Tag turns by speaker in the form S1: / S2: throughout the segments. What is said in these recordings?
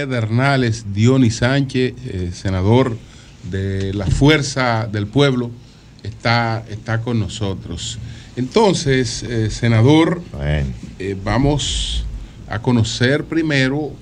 S1: Pedernales, Dionis Sánchez, senador de la Fuerza del Pueblo, está con nosotros. Entonces, senador, vamos a conocer primero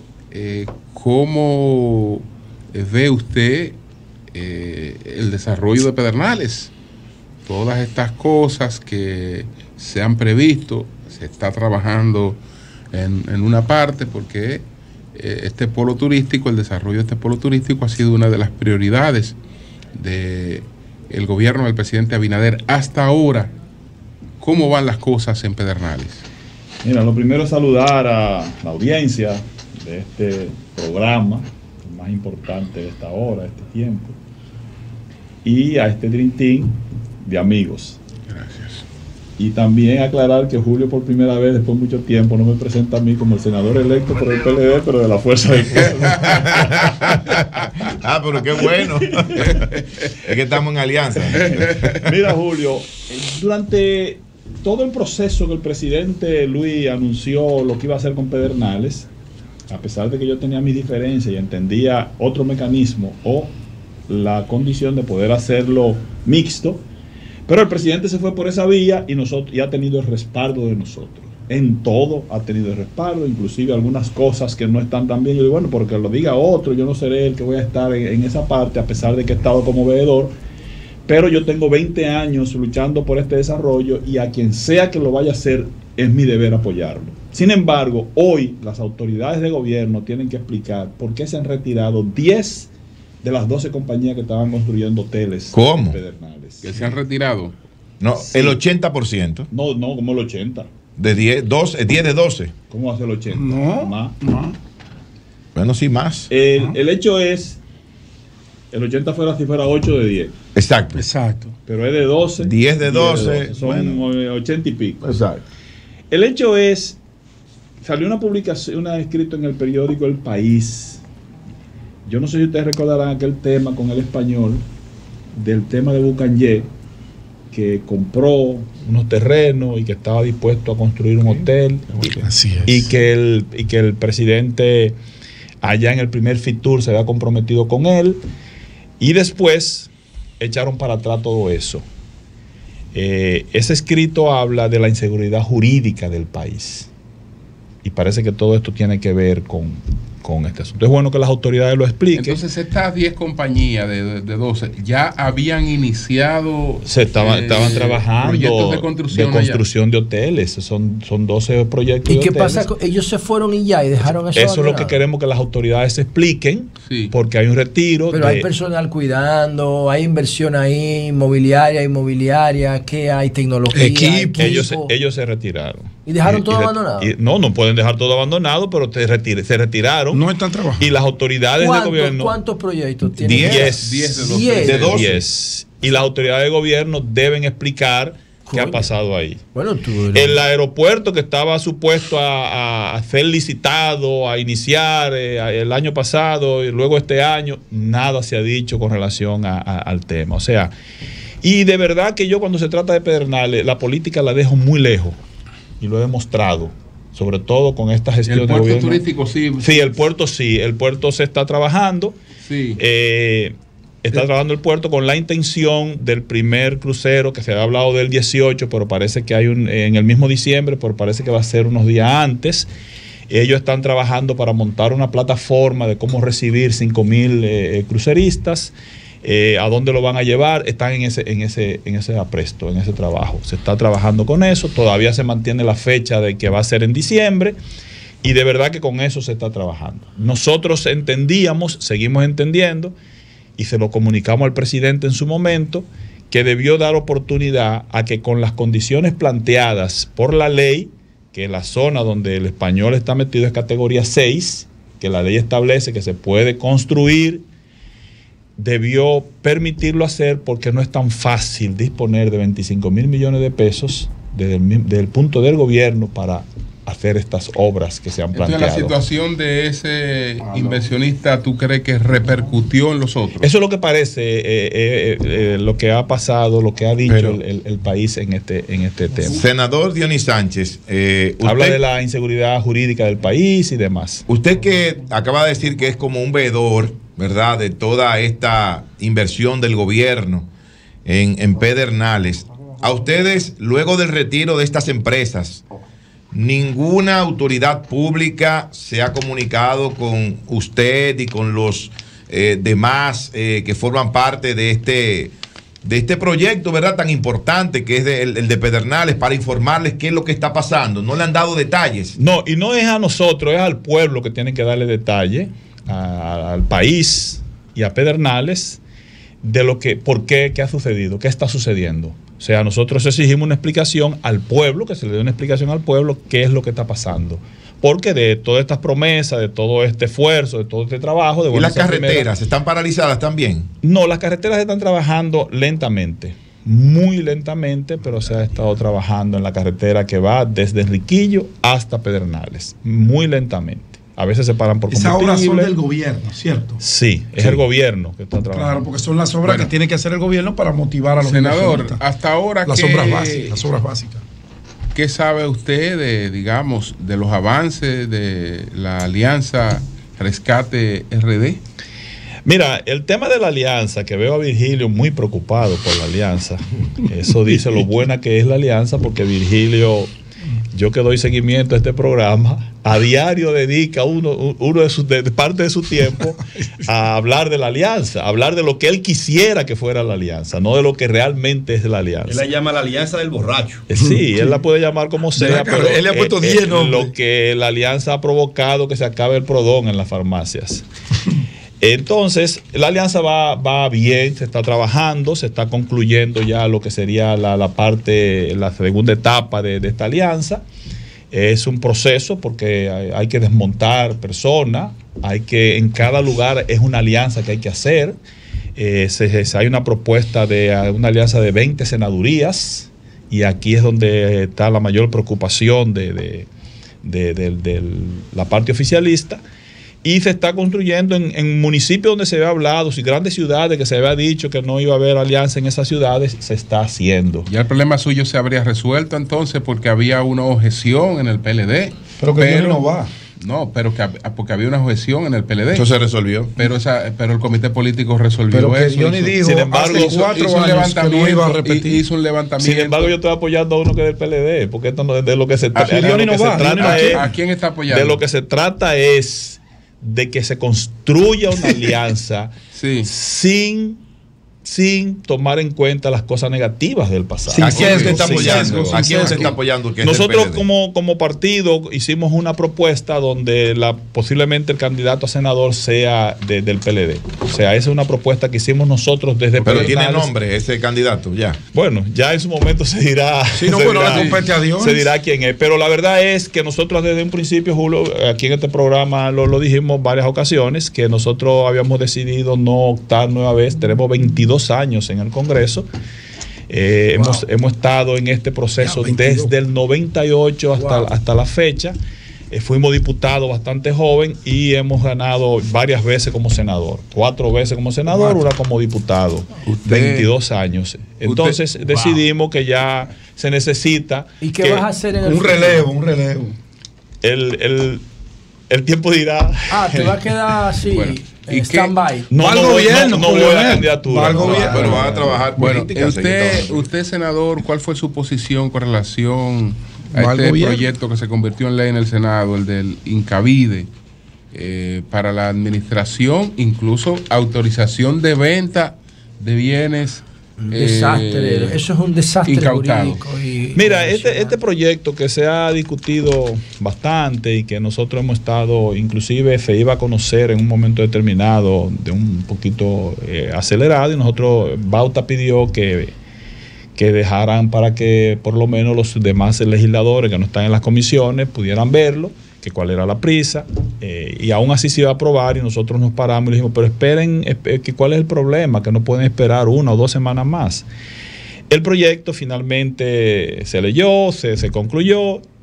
S1: cómo ve usted el desarrollo de Pedernales. Todas estas cosas que se han previsto, se está trabajando en una parte porque este polo turístico, el desarrollo de este polo turístico ha sido una de las prioridades del gobierno del presidente Abinader. Hasta ahora, ¿cómo van las cosas en Pedernales?
S2: Mira, lo primero es saludar a la audiencia de este programa, el más importante de esta hora, de este tiempo, y a este Dream Team de amigos.
S1: Gracias.
S2: Y también aclarar que Julio, por primera vez después de mucho tiempo, no me presenta a mí como el senador electo por el PLD, pero de la Fuerza del Pueblo.
S3: Pero qué bueno. Es que estamos en alianza.
S2: Mira, Julio, durante todo el proceso que el presidente Luis anunció lo que iba a hacer con Pedernales, a pesar de que yo tenía mis diferencias y entendía otro mecanismo o la condición de poder hacerlo mixto, pero el presidente se fue por esa vía y ha tenido el respaldo de nosotros. En todo ha tenido el respaldo, inclusive algunas cosas que no están tan bien. Yo digo, bueno, porque lo diga otro, yo no seré el que voy a estar en esa parte, a pesar de que he estado como veedor. Pero yo tengo 20 años luchando por este desarrollo y a quien sea que lo vaya a hacer, es mi deber apoyarlo. Sin embargo, hoy las autoridades de gobierno tienen que explicar por qué se han retirado 10 de las 12 compañías que estaban construyendo hoteles.
S3: ¿Cómo?
S2: En Pedernales.
S1: ¿Que se han retirado?
S3: No,
S2: Sí.
S3: el 80%.
S2: No, como el 80.
S3: De 10 de 12.
S2: ¿Cómo hace el 80?
S4: No,
S2: Más.
S4: no.
S3: Bueno, sí, más.
S2: El hecho es, el 80 fuera si fuera 8 de 10,
S3: Exacto.
S4: Exacto.
S2: pero es de 12.
S3: 10 de 12.
S2: Son
S3: Bueno.
S2: 80 y pico.
S3: Exacto.
S2: El hecho es, salió una publicación, escrito en el periódico El País. Yo no sé si ustedes recordarán aquel tema con el español, del tema de Bucanyé, que compró unos terrenos y que estaba dispuesto a construir un hotel.
S4: Así es.
S2: Y que el presidente allá en el primer FITUR se había comprometido con él. Y después echaron para atrás todo eso. Ese escrito habla de la inseguridad jurídica del país. Y parece que todo esto tiene que ver con este asunto. Es bueno que las autoridades lo expliquen.
S1: Entonces, estas 10 compañías de 12 ya habían iniciado.
S2: Estaban trabajando
S1: proyectos
S2: de construcción de hoteles. Son 12 proyectos.
S5: ¿Y
S2: de
S5: qué
S2: hoteles.
S5: pasa? Ellos se fueron y ya, y dejaron eso.
S2: Eso es lo que queremos que las autoridades expliquen,
S1: Sí.
S2: porque hay un retiro.
S5: Pero hay personal cuidando, hay inversión ahí, inmobiliaria, que hay tecnología,
S4: Equipo.
S2: Ellos se retiraron.
S5: ¿Y dejaron todo abandonado?
S2: No pueden dejar todo abandonado, pero se retiraron.
S4: No están trabajando.
S2: Y las autoridades de gobierno.
S5: ¿Cuántos proyectos tienen?
S2: 10
S1: de 12.
S2: 10. Y las autoridades de gobierno deben explicar qué ha pasado ahí.
S5: Bueno,
S2: El aeropuerto que estaba supuesto a ser licitado, a iniciar el año pasado y luego este año, nada se ha dicho con relación al tema. O sea, y de verdad que yo cuando se trata de Pedernales, la política la dejo muy lejos y lo he demostrado. Sobre todo con esta gestión de gobierno.
S1: El puerto turístico sí.
S2: Sí, el puerto se está trabajando.
S1: Sí.
S2: Está trabajando el puerto con la intención del primer crucero, que se había hablado del 18, pero parece que hay en el mismo diciembre, pero parece que va a ser unos días antes. Ellos están trabajando para montar una plataforma de cómo recibir 5,000 cruceristas. ¿A dónde lo van a llevar? Están en ese apresto, en ese trabajo. Se está trabajando con eso. Todavía se mantiene la fecha de que va a ser en diciembre. Y de verdad que con eso se está trabajando. Nosotros seguimos entendiendo, y se lo comunicamos al presidente en su momento, que debió dar oportunidad a que con las condiciones planteadas por la ley, que la zona donde el español está metido es categoría 6, que la ley establece que se puede construir, debió permitirlo hacer, porque no es tan fácil disponer de 25,000 millones de pesos desde el punto del gobierno para hacer estas obras que se han planteado.
S1: Entonces, la situación de ese inversionista, ¿tú crees que repercutió en los otros?
S2: Eso es lo que parece, lo que ha pasado, lo que ha dicho el país en este tema.
S3: Senador Dionis Sánchez,
S2: habla de la inseguridad jurídica del país y demás.
S3: Usted que acaba de decir que es como un veedor, ¿verdad?, de toda esta inversión del gobierno en Pedernales. A ustedes, luego del retiro de estas empresas, ninguna autoridad pública se ha comunicado con usted y con los demás que forman parte de este proyecto, ¿verdad?, tan importante que es el de Pedernales, para informarles qué es lo que está pasando. No le han dado detalles.
S2: No, y no es a nosotros, es al pueblo que tiene que darle detalle, al país y a Pedernales, de lo que, por qué, qué ha sucedido, qué está sucediendo. O sea, nosotros exigimos una explicación al pueblo, que se le dé una explicación al pueblo, qué es lo que está pasando. Porque de todas estas promesas, de todo este esfuerzo, de todo este trabajo...
S3: ¿Y las carreteras están paralizadas también?
S2: No, las carreteras están trabajando lentamente, muy lentamente, pero se ha estado trabajando en la carretera que va desde Enriquillo hasta Pedernales, muy lentamente. A veces se paran por combustible.
S4: Esas obras son del gobierno, ¿cierto?
S2: Sí, es el gobierno que está trabajando.
S4: Claro, porque son las obras que tiene que hacer el gobierno para motivar a los
S1: senador, hasta ahora
S4: las obras básicas.
S1: ¿Qué sabe usted de, digamos, de los avances de la alianza Rescate RD?
S2: Mira, el tema de la alianza, que veo a Virgilio muy preocupado por la alianza, eso dice lo buena que es la alianza, porque Virgilio, yo que doy seguimiento a este programa, a diario dedica de parte de su tiempo a hablar de la alianza, a hablar de lo que él quisiera que fuera la alianza, no de lo que realmente es la alianza.
S6: Él la llama la alianza del borracho.
S2: Sí, él la puede llamar como sea, pero
S4: él le ha puesto 10 nombres.
S2: Lo que la alianza ha provocado que se acabe el Prodón en las farmacias. Entonces, la alianza va bien, se está trabajando, se está concluyendo ya lo que sería la segunda etapa de esta alianza. Es un proceso porque hay que desmontar personas, en cada lugar es una alianza que hay que hacer. Hay una propuesta de una alianza de 20 senadurías, y aquí es donde está la mayor preocupación de la parte oficialista. Y se está construyendo en municipios donde se había hablado, y grandes ciudades que se había dicho que no iba a haber alianza en esas ciudades, se está haciendo.
S1: Ya el problema suyo se habría resuelto entonces, porque había una objeción en el PLD.
S4: Pero no va.
S1: No, pero porque había una objeción en el PLD.
S3: Eso se resolvió.
S1: Pero el comité político resolvió eso.
S4: Sin embargo, hizo un levantamiento.
S2: Sin embargo, yo estoy apoyando a uno que es del PLD, porque esto no es de lo que se trata.
S1: ¿A quién está apoyando?
S2: De lo que se trata es de que se construya una alianza
S1: sí,
S2: sin tomar en cuenta las cosas negativas del pasado.
S3: ¿A quién usted está apoyando? ¿A quién usted está apoyando?
S2: Nosotros como partido hicimos una propuesta donde posiblemente el candidato a senador sea del PLD. O sea, esa es una propuesta que hicimos nosotros desde
S3: Pero tiene nombre ese candidato, ya.
S2: Bueno, ya en su momento se dirá.
S4: Si no, bueno, le compete a Dios.
S2: Se dirá quién es. Pero la verdad es que nosotros desde un principio, Julio, aquí en este programa lo dijimos varias ocasiones, que nosotros habíamos decidido no optar nueva vez. Tenemos 22 años en el Congreso. Hemos estado en este proceso desde el 98 hasta la fecha. Fuimos diputados bastante joven y hemos ganado varias veces como senador. 4 veces como senador, una como diputado. 22 años. Entonces decidimos que ya se necesita.
S5: ¿Y qué vas a hacer en
S4: un relevo?
S2: El tiempo dirá.
S5: Te va a quedar así.
S1: Bueno, ¿y
S5: stand-by.
S2: No voy a la candidatura.
S3: Pero van a trabajar políticas.
S1: Usted, senador, ¿cuál fue su posición con relación a este proyecto que se convirtió en ley en el Senado, el del Incavide, para la administración, incluso autorización de venta de bienes?
S5: Un desastre, eso es un desastre jurídico.
S2: Mira, este proyecto que se ha discutido bastante y que nosotros hemos estado, inclusive se iba a conocer en un momento determinado de un poquito acelerado, y nosotros, Bauta pidió que dejaran para que por lo menos los demás legisladores que no están en las comisiones pudieran verlo, que cuál era la prisa, y aún así se iba a aprobar, y nosotros nos paramos y le dijimos, pero esperen, que cuál es el problema, que no pueden esperar 1 o 2 semanas más. El proyecto finalmente se leyó, se concluyó,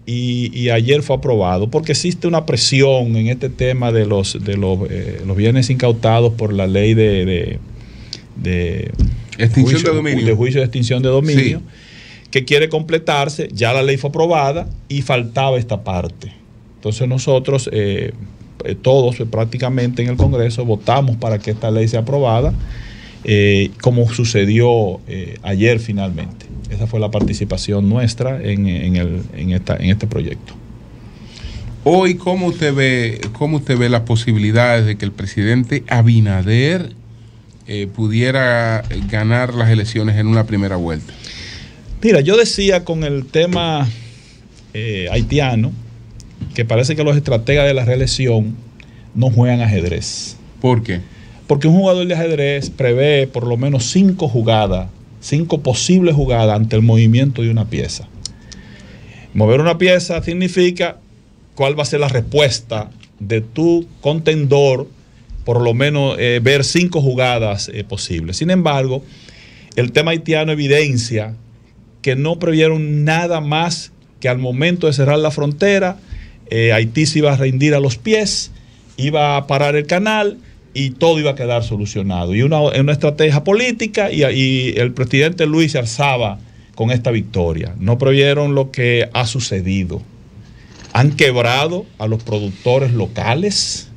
S2: y ayer fue aprobado, porque existe una presión en este tema de los bienes incautados por la ley de
S1: extinción de dominio.
S2: De juicio de extinción de dominio,
S1: sí,
S2: que quiere completarse. Ya la ley fue aprobada y faltaba esta parte. Entonces nosotros, todos prácticamente en el Congreso, votamos para que esta ley sea aprobada, como sucedió ayer finalmente. Esa fue la participación nuestra en este proyecto.
S1: Hoy, ¿cómo usted ve las posibilidades de que el presidente Abinader pudiera ganar las elecciones en una primera vuelta?
S2: Mira, yo decía con el tema haitiano que parece que los estrategas de la reelección no juegan ajedrez.
S1: ¿Por qué?
S2: Porque un jugador de ajedrez prevé por lo menos 5 jugadas, 5 posibles jugadas ante el movimiento de una pieza. Mover una pieza significa cuál va a ser la respuesta de tu contendor, por lo menos ver 5 jugadas posibles. Sin embargo, el tema haitiano evidencia que no previeron nada más que al momento de cerrar la frontera, Haití se iba a rendir a los pies, iba a parar el canal y todo iba a quedar solucionado. Y una estrategia política, y el presidente Luis se alzaba con esta victoria. No previeron lo que ha sucedido. Han quebrado a los productores locales.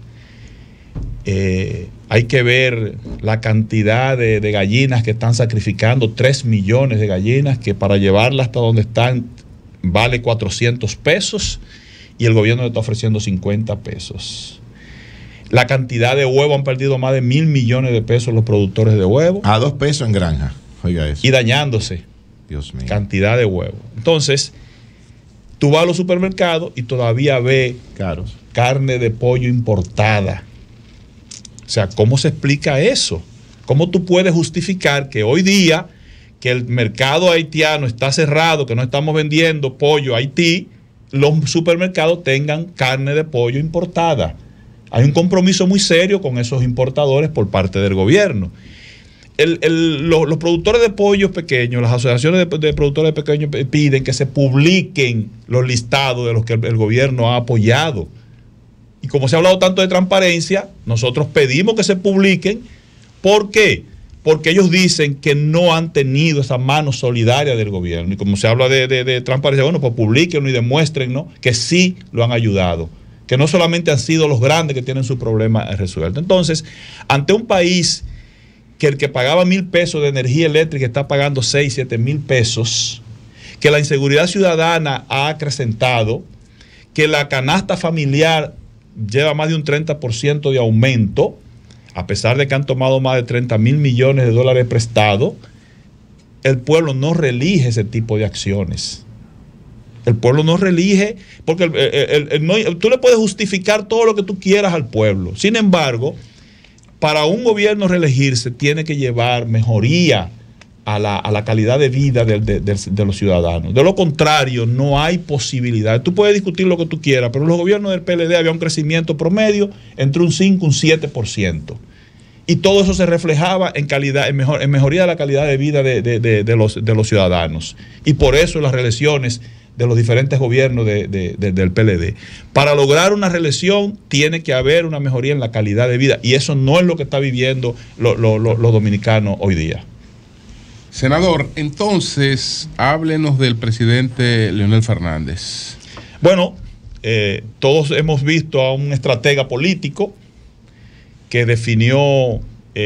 S2: Hay que ver la cantidad de gallinas que están sacrificando, 3 millones de gallinas, que para llevarlas hasta donde están vale 400 pesos y el gobierno le está ofreciendo 50 pesos. La cantidad de huevo, han perdido más de 1.000 millones de pesos los productores de huevo.
S3: A 2 pesos en granja, oiga eso.
S2: Y dañándose.
S3: Dios mío.
S2: Cantidad de huevo. Entonces, tú vas a los supermercados y todavía ves
S3: caros
S2: carne de pollo importada. O sea, ¿cómo se explica eso? ¿Cómo tú puedes justificar que hoy día, que el mercado haitiano está cerrado, que no estamos vendiendo pollo a Haití, los supermercados tengan carne de pollo importada? Hay un compromiso muy serio con esos importadores por parte del gobierno. Los productores de pollos pequeños, las asociaciones de productores pequeños piden que se publiquen los listados de los que el gobierno ha apoyado. Y como se ha hablado tanto de transparencia, nosotros pedimos que se publiquen. ¿Por qué? Porque ellos dicen que no han tenido esa mano solidaria del gobierno. Y como se habla de transparencia, bueno, pues publíquenlo y demuéstrennos que sí lo han ayudado, que no solamente han sido los grandes que tienen su problema resuelto. Entonces, ante un país que el que pagaba 1.000 pesos de energía eléctrica está pagando 6, 7 mil pesos, que la inseguridad ciudadana ha acrecentado, que la canasta familiar lleva más de un 30% de aumento, a pesar de que han tomado más de 30.000 millones de dólares prestados, el pueblo no reelige ese tipo de acciones. El pueblo no reelige, porque tú le puedes justificar todo lo que tú quieras al pueblo. Sin embargo, para un gobierno reelegirse tiene que llevar mejoría a la calidad de vida de los ciudadanos. De lo contrario, no hay posibilidad. Tú puedes discutir lo que tú quieras, pero en los gobiernos del PLD había un crecimiento promedio entre un 5 y un 7%. Y todo eso se reflejaba en mejoría de la calidad de vida de los ciudadanos. Y por eso las reelecciones de los diferentes gobiernos del PLD. Para lograr una reelección tiene que haber una mejoría en la calidad de vida, y eso no es lo que está viviendo los dominicanos hoy día.
S1: Senador, entonces, háblenos del presidente Leonel Fernández.
S2: Bueno, todos hemos visto a un estratega político que definió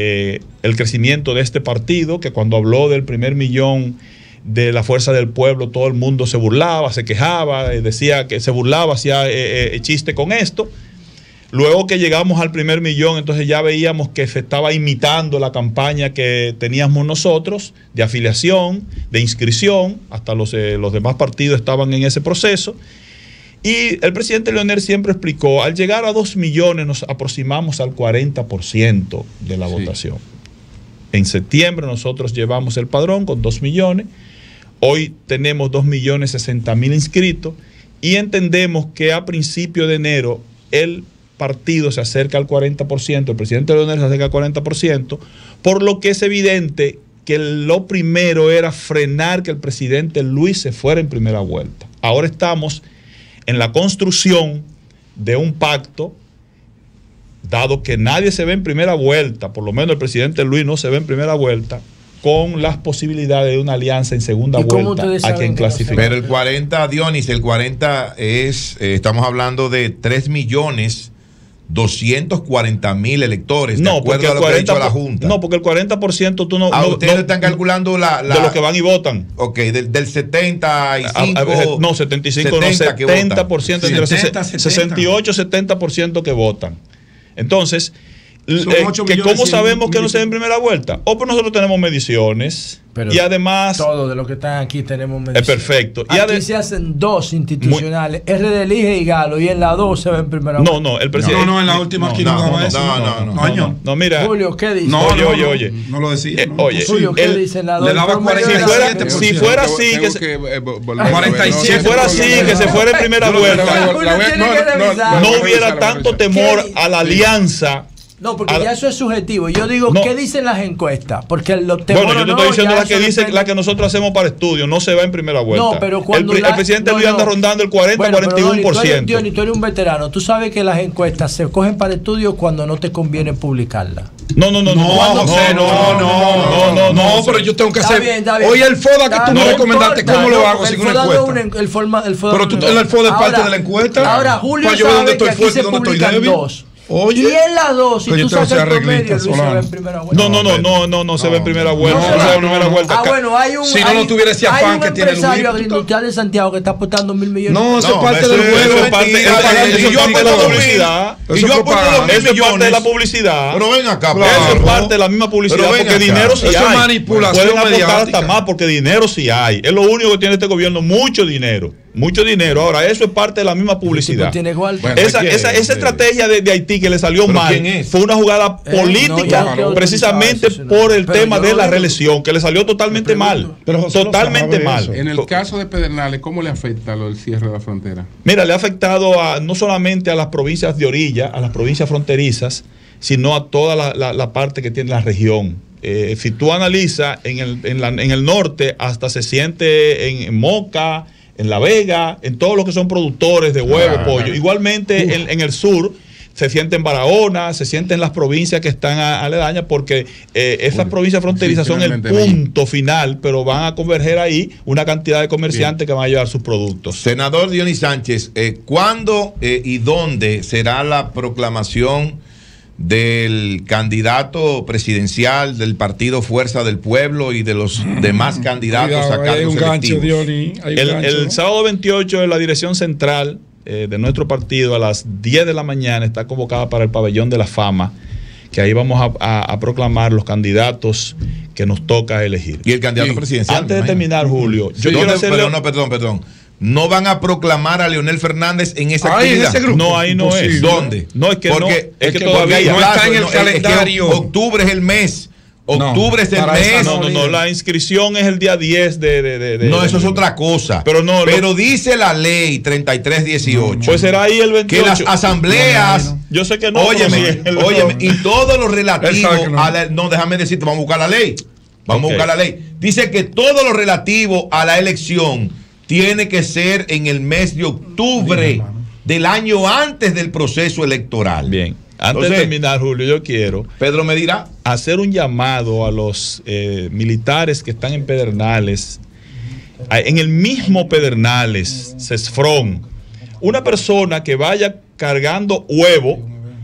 S2: el crecimiento de este partido, que cuando habló del 1 millón de la Fuerza del Pueblo, todo el mundo se burlaba, se quejaba, decía que se burlaba, hacía chiste con esto. Luego que llegamos al 1 millón, entonces ya veíamos que se estaba imitando la campaña que teníamos nosotros de afiliación, de inscripción, hasta los demás partidos estaban en ese proceso. Y el presidente Leonel siempre explicó, al llegar a 2 millones nos aproximamos al 40% de la votación. En septiembre nosotros llevamos el padrón con 2 millones. Hoy tenemos 2.060.000 inscritos y entendemos que a principio de enero el partido se acerca al 40%, el presidente Leonel se acerca al 40%, por lo que es evidente que lo primero era frenar que el presidente Luis se fuera en primera vuelta. Ahora estamos en la construcción de un pacto, dado que nadie se ve en primera vuelta, por lo menos el presidente Luis no se ve en primera vuelta, con las posibilidades de una alianza en segunda vuelta a quien clasifique.
S3: Pero el 40, Dionis, el 40 es, estamos hablando de 3.240.000 electores, de acuerdo a lo que ha dicho la Junta.
S2: No, porque el 40% tú no...
S3: ustedes están calculando
S2: de los que van y votan.
S3: Ok, del 75...
S2: no, 75, 70, no, 70%, entre 68 y 70% que votan. Entonces, ¿cómo sabemos que no se ve en primera vuelta? O pues nosotros tenemos mediciones. Pero y además
S5: todos de los que están aquí tenemos mediciones.
S2: Es perfecto.
S5: Aquí se hacen dos institucionales, RD Elige y Galo, y en la 2 se ve en primera vuelta.
S2: No, el presidente.
S4: No, en la última aquí
S3: no,
S2: mira.
S5: Julio, ¿qué dice?
S2: Oye.
S4: No lo decía.
S2: Oye,
S5: Julio, ¿qué dice en la 2?
S4: Le daba 47%.
S2: Si fuera así, que se
S4: 47%.
S2: Si fuera así, que se fuera en primera vuelta, no hubiera tanto temor a la alianza.
S5: No, porque ya eso es subjetivo. Yo digo, ¿qué dicen las encuestas? Porque los
S2: bueno, yo te estoy diciendo la que nosotros hacemos para estudios, no se va en primera vuelta.
S5: No, pero cuando
S2: el presidente Luis anda rondando el 40-41%.
S5: Tú eres un veterano. Tú sabes que las encuestas se cogen para estudios cuando no te conviene publicarlas.
S2: No,
S4: pero yo tengo que hacer.
S5: Está bien.
S4: Oye, el FODA que tú me recomendaste, ¿cómo lo hago sin una encuesta?
S5: El FODA
S4: pero el FODA es parte de la encuesta.
S5: Ahora, Julio sabe que aquí se publican dos. Oye, y en la 2, si tú sacas el promedio, Luis se ve en primera vuelta.
S2: No se ve en primera vuelta. No se ve en primera vuelta.
S5: Bueno, hay un.
S4: Si no tuviera ese afán que tiene Luis.
S5: Hay un empresario agroindustrial de Santiago que está aportando 1.000 millones.
S4: No, eso es parte del juego.
S2: Eso es parte de la publicidad.
S3: Eso es
S2: parte de la publicidad.
S3: Pero ven acá,
S2: eso es parte de la misma publicidad. Porque dinero sí hay.
S4: Eso es manipulación.
S2: Pueden aportar hasta más porque dinero sí hay. Es lo único que tiene este gobierno, mucho dinero. Ahora, eso es parte de la misma publicidad. Esa estrategia de Haití que le salió mal fue una jugada política, precisamente por el tema de la reelección, que le salió totalmente mal. Totalmente mal.
S1: En el caso de Pedernales, ¿cómo le afecta lo del cierre de la frontera?
S2: Mira, le ha afectado no solamente a las provincias de orilla, a las provincias fronterizas, sino a toda la parte que tiene la región. Si tú analizas en el norte, hasta se siente en Moca, en La Vega, en todos los que son productores de huevo, pollo. Igualmente en el sur se siente en Barahona, se siente en las provincias que están aledañas, porque esas provincias fronterizas son el punto final, pero van a converger ahí una cantidad de comerciantes que van a llevar sus productos.
S3: Senador Dionis Sánchez, ¿cuándo y dónde será la proclamación del candidato presidencial del partido Fuerza del Pueblo y de los demás candidatos a cargos electivos?
S2: El sábado 28 en la dirección central de nuestro partido a las 10 de la mañana está convocada para el Pabellón de la Fama, que ahí vamos a proclamar los candidatos que nos toca elegir.
S3: ¿Y el candidato presidencial?
S2: Antes de terminar, Julio, yo quiero hacerle...
S3: Perdón. No van a proclamar a Leonel Fernández en esa actividad.
S4: ¿En ese grupo?
S2: No, ahí no es.
S3: ¿Dónde?
S2: No, es que
S3: porque
S2: no, es que todavía
S4: no está en el calendario.
S3: Octubre es el mes. Octubre es el mes.
S2: No, la inscripción es el día 10
S3: No, eso es otra cosa. Pero dice la ley 3318.
S2: Pues será ahí el 28.
S3: Que las asambleas.
S2: Yo sé que no.
S3: Óyeme, y todo lo relativo a la. No, déjame decirte, vamos a buscar la ley. A buscar la ley. Dice que todo lo relativo a la elección tiene que ser en el mes de octubre del año antes del proceso electoral.
S2: Bien. Antes de terminar, Julio, yo quiero
S3: Pedro me dirá
S2: hacer un llamado a los militares que están en Pedernales. En el mismo Pedernales, Cesfrón, una persona que vaya cargando huevo,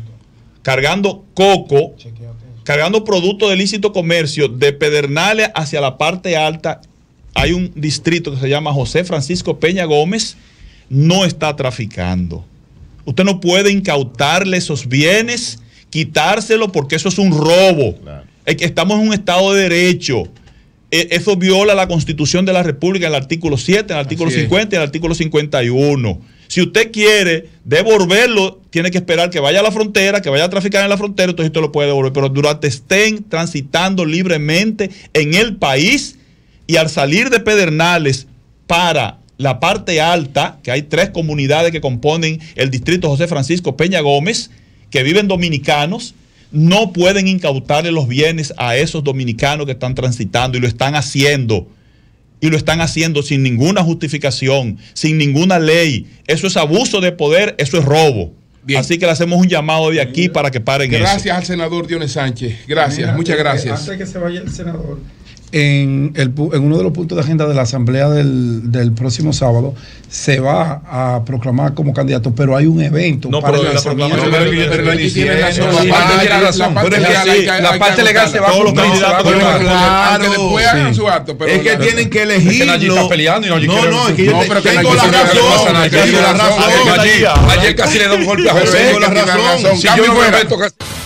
S2: cargando coco, cargando productos de ilícito comercio de Pedernales hacia la parte alta. Hay un distrito que se llama José Francisco Peña Gómez, no está traficando. Usted no puede incautarle esos bienes, quitárselo, porque eso es un robo. Claro. Estamos en un Estado de Derecho. Eso viola la Constitución de la República, en el artículo 7, en el artículo 50 y en el artículo 51. Si usted quiere devolverlo, tiene que esperar que vaya a la frontera, que vaya a traficar en la frontera, entonces usted lo puede devolver. Pero durante estén transitando libremente en el país, y al salir de Pedernales para la parte alta, que hay 3 comunidades que componen el distrito José Francisco Peña Gómez, que viven dominicanos, no pueden incautarle los bienes a esos dominicanos que están transitando, y lo están haciendo. y lo están haciendo sin ninguna justificación, sin ninguna ley. Eso es abuso de poder, eso es robo. Bien. Así que le hacemos un llamado de aquí para que paren eso.
S1: Gracias al senador Dionis Sánchez. Gracias, mira, muchas gracias.
S4: Antes que se vaya el senador, en uno de los puntos de agenda de la asamblea del próximo sábado se va a proclamar como candidato, pero hay un evento para el lanzamiento.
S3: La parte legal se va a que después hagan su acto. Es que tienen que elegirlo. No, es que yo tengo la razón. Ayer casi le da un golpe a José. Tengo la razón.